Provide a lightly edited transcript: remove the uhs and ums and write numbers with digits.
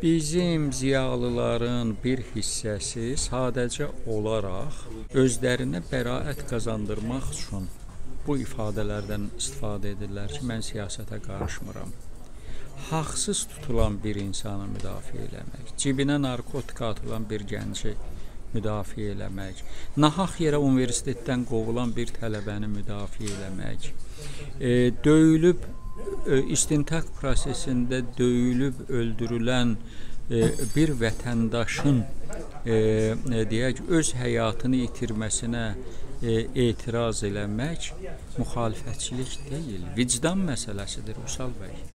Bizim ziyalıların bir hissəsi sadəcə olaraq özlərinə bəraət qazandırmaq üçün bu ifadələrdən istifadə edirlər ki, mən siyasətə qarışmıram. Haqsız tutulan bir insanı müdafiə eləmək, cibinə narkotika atılan bir gənci müdafiə eləmək, nahaq yerə universitetdən qovulan bir tələbəni müdafiə eləmək, döyülüb istintaq prosesində döyülüb öldürülən bir vətəndaşın deyək öz həyatını itirməsinə etiraz eləmək müxalifətçilik deyil, vicdan məsələsidir Vüsal bəy.